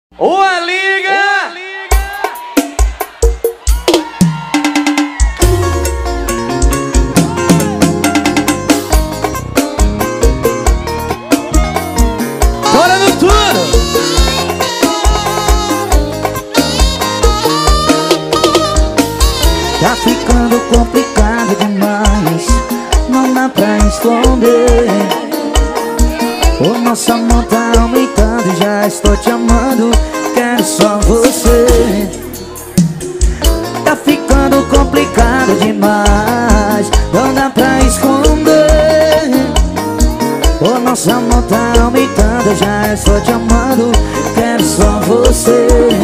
Ô, liga! Bora no tudo! Tá ficando complicado demais, não dá pra esconder. O nosso amor tá aumentando, já estou te amando, quero só você. Tá ficando complicado demais, não dá pra esconder. O nosso amor tá aumentando, já estou te amando, quero só você.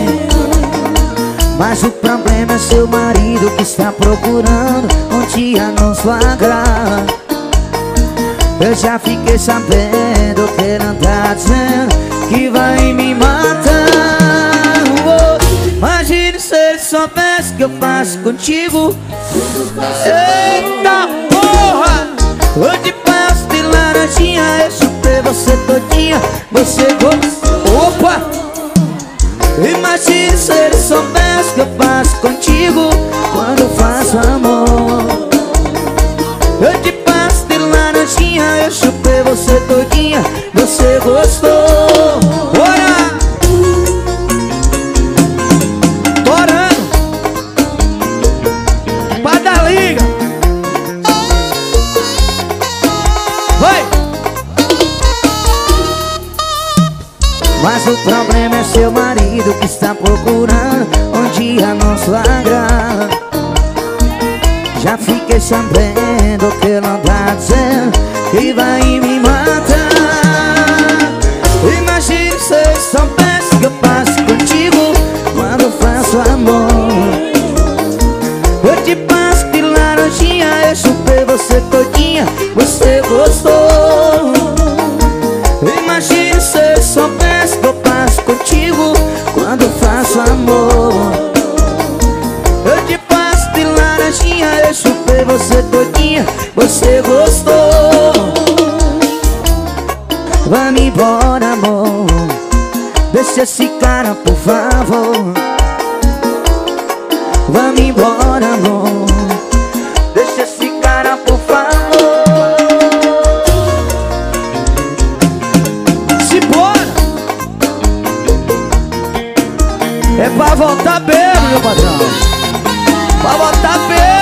Mas o problema é seu marido que está procurando um dia nos flagrar. Eu já fiquei sabendo que ele anda dizendo que vai me matar. Imagine se ele soubesse que eu faço contigo. Eita porra! Eu te passo de laranjinha, eu chupei você todinha, você gostou. Opa! Imagine se ele soubesse que eu faço contigo quando eu faço amor. Eu te passo de laranjinha, eu chupei você todinha, você gostou. Bora! Torando pra dar liga. Vai! Mas o problema é seu marido que está procurando um dia nos flagrar. Já fiquei sabendo que ele anda dizendo que vai me matar. Imagine se eu soubesse que eu faço contigo quando eu faço amor. Eu te passo de laranjinha, eu chupei você todinha, você gostou. Imagine se eu soubesse que eu faço contigo quando eu faço amor. Eu te passo de laranjinha, eu chupei você todinha, você gostou. Vamos embora, amor, deixa esse cara, por favor. Vamos embora, amor, deixa esse cara, por favor. Simbora! É pra voltar bêbado, meu patrão, pra voltar bêbado.